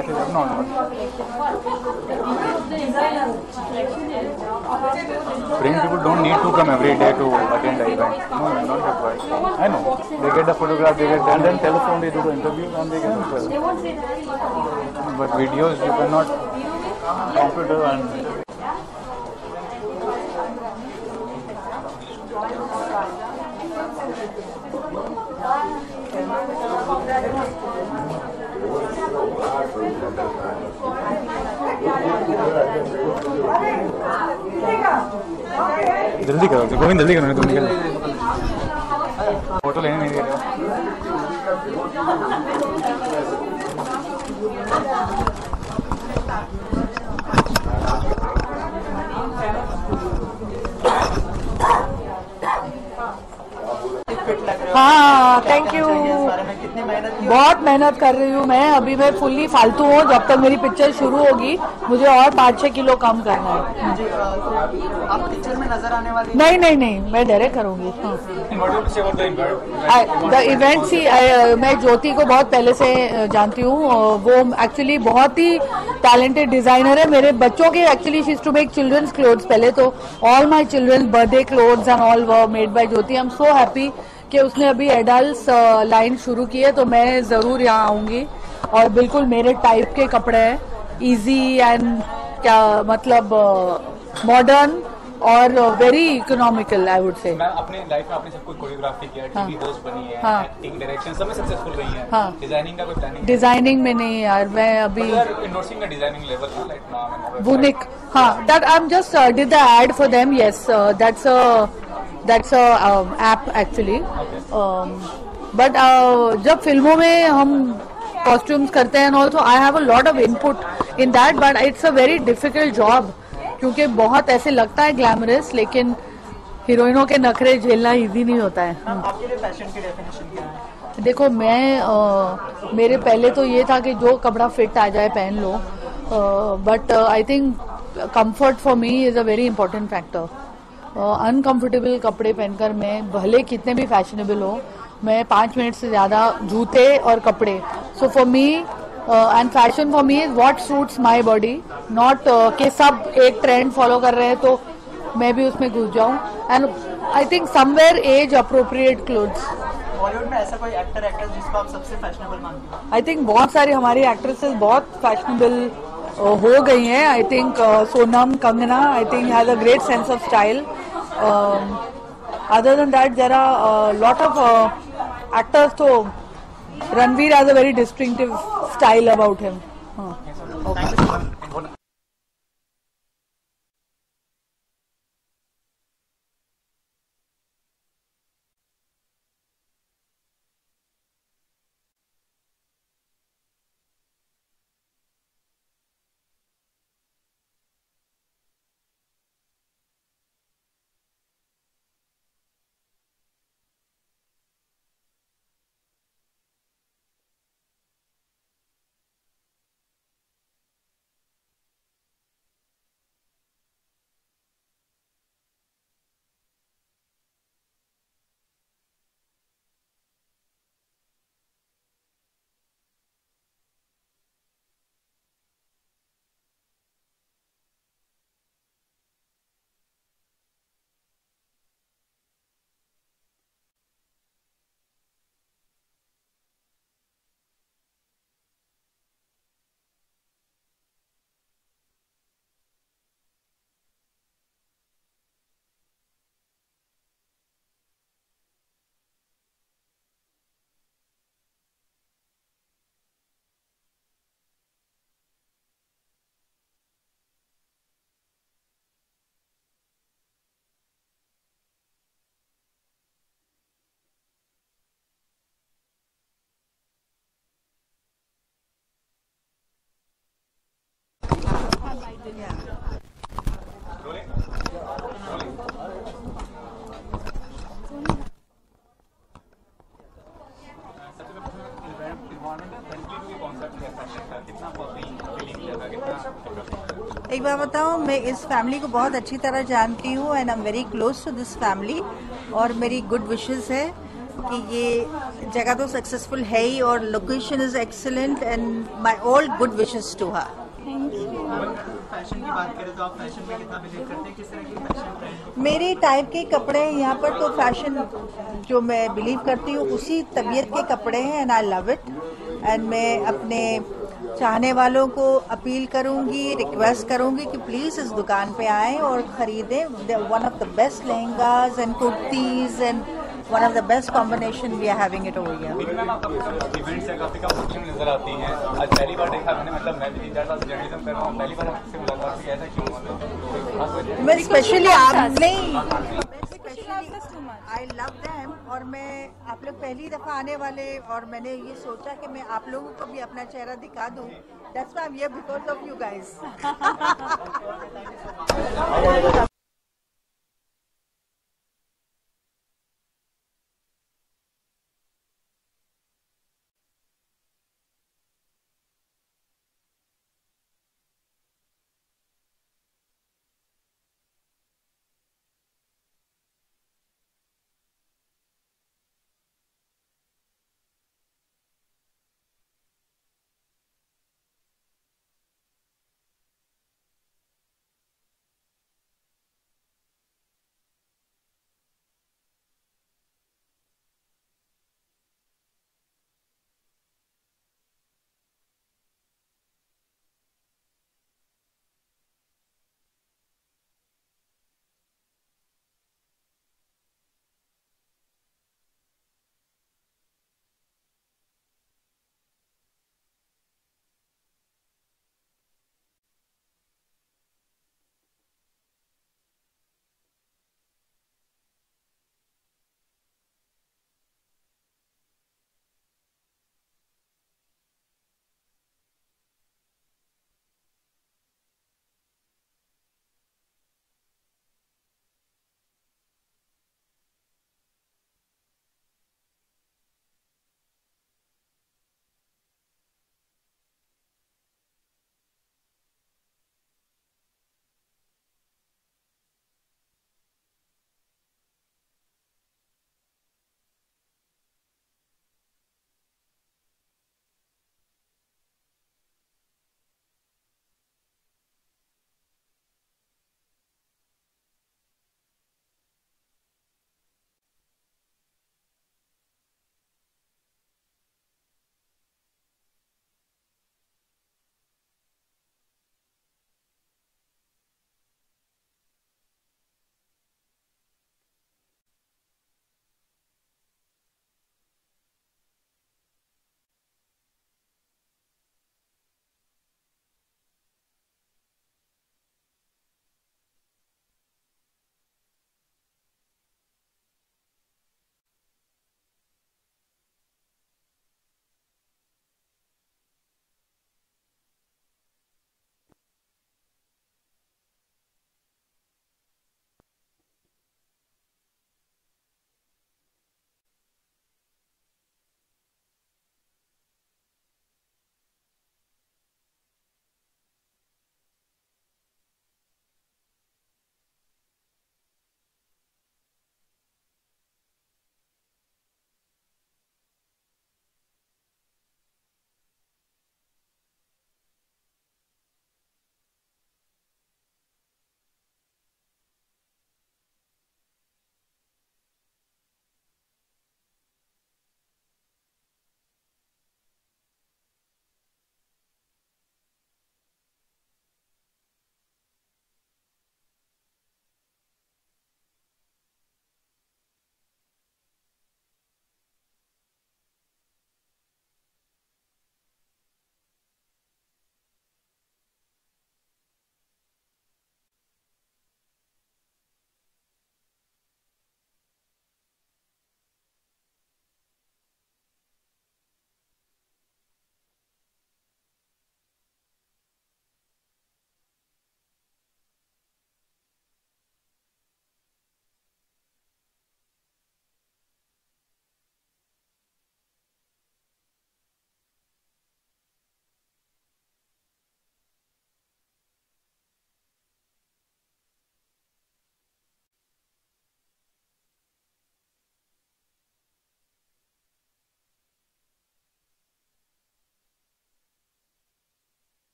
that is abnormal. Praying people don't need to come every day to attend the event. No, not required. I know. They get the photograph, they get and then telephone, they do the interviews and they get the but videos you cannot computer and जल्दी करो गोविंद, जल्दी करो, तुम निकल photo लेने नहीं दे रहे। हाँ, थैंक यू। बहुत मेहनत कर रही हूँ मैं। अभी मैं फुल्ली फालतू हूँ। जब तक मेरी पिक्चर शुरू होगी मुझे और 5-6 किलो कम करना है। आप पिक्चर में नजर आने वाली? नहीं, मैं डायरेक्ट करूँगी। द इवेंट सी मैं ज्योति को बहुत पहले से जानती हूँ। वो एक्चुअली बहुत ही टैलेंटेड डिजाइनर है। मेरे बच्चों के actually she is to make children's clothes. पहले तो all my children's birthday clothes and all were made by Jyoti. I am so happy कि उसने अभी एडल्ट लाइन शुरू की है, तो मैं जरूर यहाँ आऊंगी। और बिल्कुल मेरे टाइप के कपड़े हैं, इजी एंड क्या मतलब मॉडर्न और very economical I would say. अपने लाइफ में आपने सब कुछ कोरियोग्राफी किया, टीवी होस्ट बनी है, एक्टिंग, डायरेक्शन सब में सक्सेसफुल रही है। डिजाइनिंग का कोई प्लानिंग? डिजाइनिंग में नहीं यार, मैं अभी इंडोर्सिंग का डिजाइनिंग लेवल लाइक वुनिक। हाँ, that I am just did the ad for them. Yes, that's a app actually. But जब फिल्मों में हम कॉस्ट्यूम्स करते हैं also I have a lot of input in that, but it's a very difficult job क्योंकि बहुत ऐसे लगता है ग्लैमरस, लेकिन हीरोइनों के नखरे झेलना इजी नहीं होता है। आपके लिए फैशन की डेफिनेशन क्या है? देखो मैं मेरे पहले तो ये था कि जो कपड़ा फिट आ जाए पहन लो, but I think comfort for me is a very important factor. Uncomfortable कपड़े पहनकर मैं भले कितने भी फैशनेबल हो, मैं 5 मिनट से ज्यादा जूते और कपड़े। So for me and fashion for me is what suits my body, not कि सब एक ट्रेंड फॉलो कर रहे हैं तो मैं भी उसमें घुस जाऊं। And I think somewhere age appropriate clothes. Bollywood में ऐसा कोई एक्टर एक्ट्रेस जिसको आप सबसे फैशनेबल मानते हो? आई थिंक बहुत सारी हमारी एक्ट्रेसेस बहुत फैशनेबल हो गई हैं। I think Sonam, Kangana I think has a great sense of style. Other than that there are lot of actors. तो Ranveer has a very distinctive style about him. एक बार बताओ, मैं इस फैमिली को बहुत अच्छी तरह जानती हूँ and I am very close to this family और मेरी गुड विशेस है। कि ये जगह तो सक्सेसफुल है ही और location is excellent and my all good wishes to her. Fashion की बात करें तो आप फैशन में कितना बिलीव करते हैं, किस तरह की फैशन ट्रेंड? मेरे टाइप के कपड़े हैं यहाँ पर, तो फैशन जो मैं बिलीव करती हूँ उसी तबीयत के कपड़े हैं and I love it. And मैं अपने चाहने वालों को अपील करूंगी, रिक्वेस्ट करूंगी कि प्लीज इस दुकान पे आएं और खरीदें। One of the best lehengas and kurtis and one of the best combination we are having it over here. Ma'am आप इवेंट्स से काफी कम मुस्लिम नजर आती हैं, आज पहली बार देखा मैंने, मतलब मैं भी 3-4 साल से जर्नलिज्म कर रहा हूँ, पहली बार आपसे मुलाकात हुई, ऐसा क्यों हुआ? मैं स्पेशली आप नहीं, आई लव देम और मैं आप लोग पहली दफा आने वाले और मैंने ये सोचा कि मैं आप लोगों को भी अपना चेहरा दिखा दूं। That's why I'm here because of you guys.